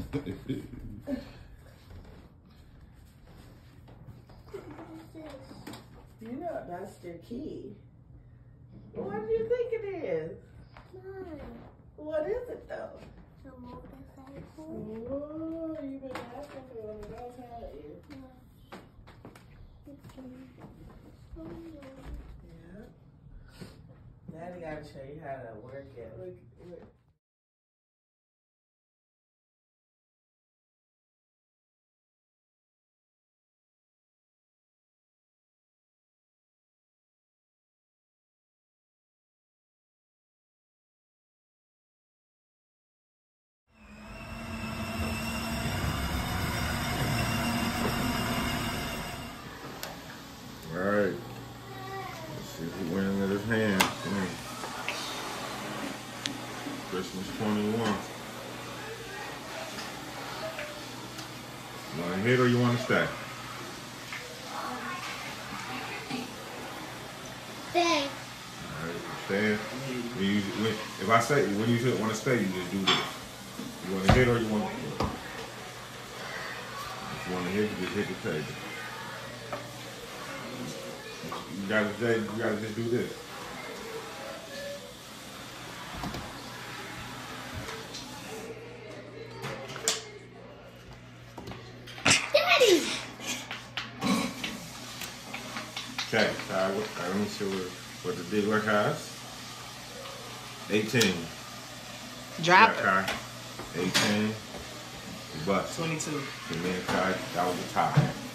You know, that's their key. What do you think it is? Mine. What is it though? A motorcycle. Oh, you been asking for one of those, haven't you? Yeah. Daddy gotta show you how to work it. Look. All right. Let's see who winning at his hand. Christmas 21. You want to hit or you want to stay? Stay. All right, stay. If I say when you want to stay, you just do this. You want to hit or you want to? If you want to hit, you just hit the table. You gotta just do this. Daddy! Okay, let me see what the dealer has. 18. Drop it. Kai. 18. Bust. 22. The man Kai, that was a tie.